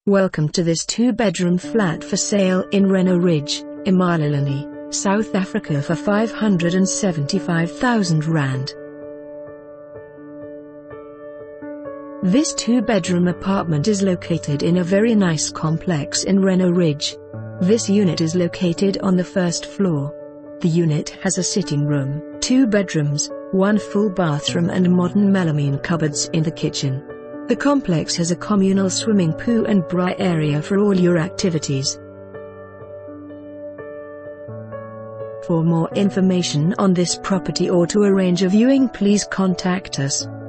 Welcome to this 2-bedroom flat for sale in Reyno Ridge, Emalahleni, South Africa for R575,000. This 2-bedroom apartment is located in a very nice complex in Reyno Ridge. This unit is located on the first floor. The unit has a sitting room, 2 bedrooms, 1 full bathroom and modern melamine cupboards in the kitchen. The complex has a communal swimming pool and braai area for all your activities. For more information on this property or to arrange a viewing, please contact us.